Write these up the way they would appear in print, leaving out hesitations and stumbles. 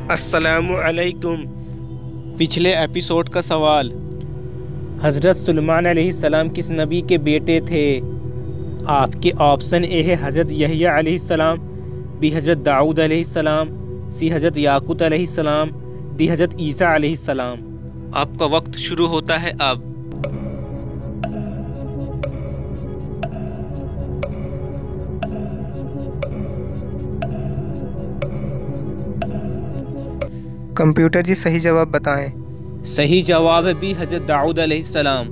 अस्सलामु अलैकुम। पिछले एपिसोड का सवाल, हज़रत सुलेमान अलैहिस्सलाम किस नबी के बेटे थे? आपके ऑप्शन ए है हज़रत यहया अलैहिस्सलाम, बी हज़रत दाऊद अलैहिस्सलाम, सी हज़रत याकूत अलैहिस्सलाम, डी हज़रत ईसा अलैहिस्सलाम। आपका वक्त शुरू होता है अब। कंप्यूटर जी सही जवाब बताएं। सही जवाब है बी हज़रत दाऊद अलैहिस्सलाम।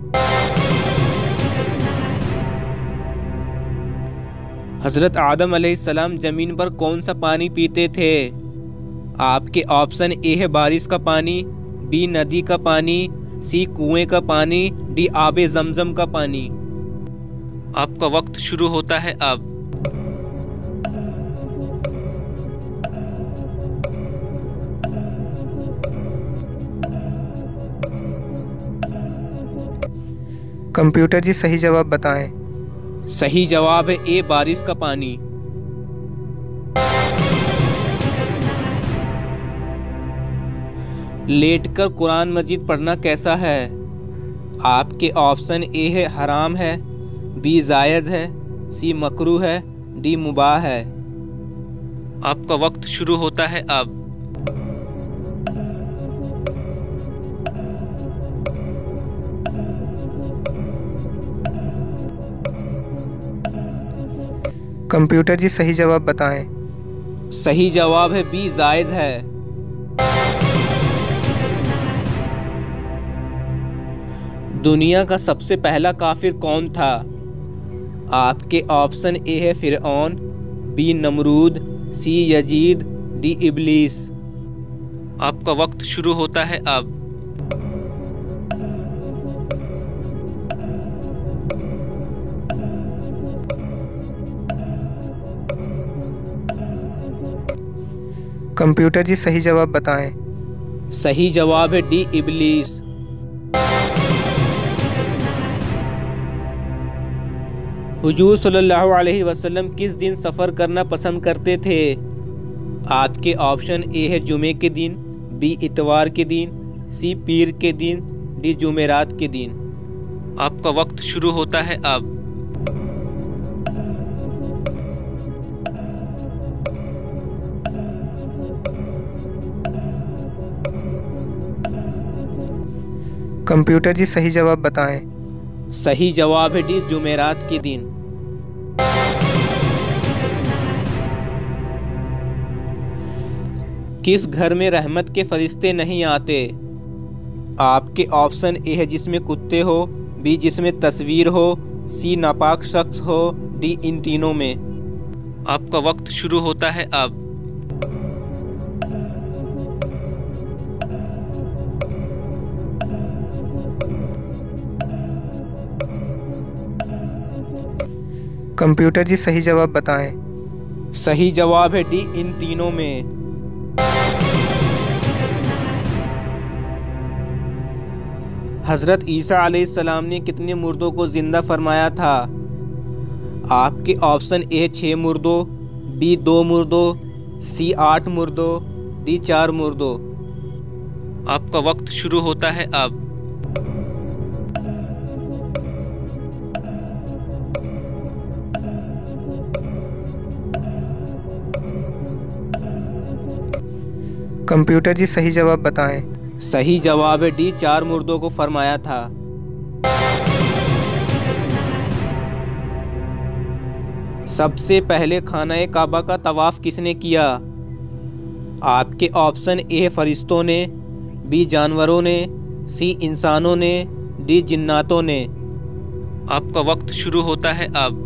हज़रत आदम अलैहिस्सलाम ज़मीन पर कौन सा पानी पीते थे? आपके ऑप्शन ए है बारिश का पानी, बी नदी का पानी, सी कुएं का पानी, डी आबे जमजम का पानी। आपका वक्त शुरू होता है अब। कंप्यूटर जी सही जवाब बताएं। सही जवाब है ए बारिश का पानी। लेटकर कुरान मजीद पढ़ना कैसा है? आपके ऑप्शन ए है हराम है, बी जायज़ है, सी मकरू है, डी मुबाह है। आपका वक्त शुरू होता है अब। कंप्यूटर जी सही जवाब बताएं। सही जवाब है बी जायज़ है। दुनिया का सबसे पहला काफिर कौन था? आपके ऑप्शन ए है फिरऔन, बी नमरूद, सी यजीद, डी इबलीस। आपका वक्त शुरू होता है अब। कंप्यूटर जी सही जवाब बताएं। सही जवाब है डी इबलीस। हुजूर सल्लल्लाहु अलैहि वसल्लम किस दिन सफ़र करना पसंद करते थे? आपके ऑप्शन ए है जुमे के दिन, बी इतवार के दिन, सी पीर के दिन, डी जुमेरात के दिन। आपका वक्त शुरू होता है अब। कंप्यूटर जी सही जवाब बताएं। सही जवाब है डी जुमेरात के दिन। किस घर में रहमत के फरिश्ते नहीं आते? आपके ऑप्शन ए है जिसमें कुत्ते हो, बी जिसमें तस्वीर हो, सी नापाक शख्स हो, डी इन तीनों में। आपका वक्त शुरू होता है अब। कंप्यूटर जी सही जवाब बताएं। सही जवाब है डी इन तीनों में। हज़रत ईसा अलैहिस्सलाम ने कितने मुर्दों को जिंदा फरमाया था? आपके ऑप्शन ए 6 मुर्दों, बी 2 मुर्दों, सी 8 मुर्दों, डी 4 मुर्दों। आपका वक्त शुरू होता है अब। कंप्यूटर जी सही जवाब बताएं। सही जवाब है डी 4 मुर्दों को फरमाया था। सबसे पहले खाना काबा का तवाफ किसने किया? आपके ऑप्शन ए फरिश्तों ने, बी जानवरों ने, सी इंसानों ने, डी जिन्नातों ने। आपका वक्त शुरू होता है अब।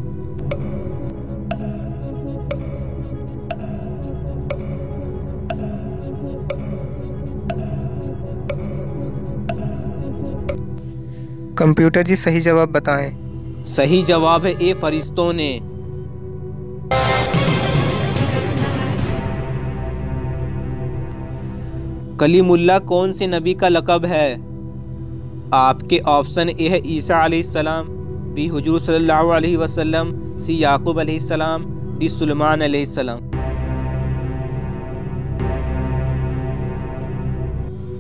कंप्यूटर जी सही जवाब बताएं। सही जवाब है ए फरिश्तों ने। कलीमुल्लाह कौन से नबी का लक़ब है? आपके ऑप्शन ए है ईसा अलैहिस्सलाम, बी हुजूर सल्लल्लाहु अलैहि वसल्लम, सी याकूब अलैहिस्सलाम, डी सुलेमान अलैहिस्सलाम।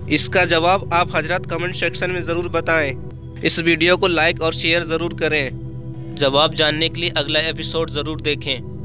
इसका जवाब आप हजरत कमेंट सेक्शन में ज़रूर बताएं। इस वीडियो को लाइक और शेयर ज़रूर करें। जवाब जानने के लिए अगला एपिसोड ज़रूर देखें।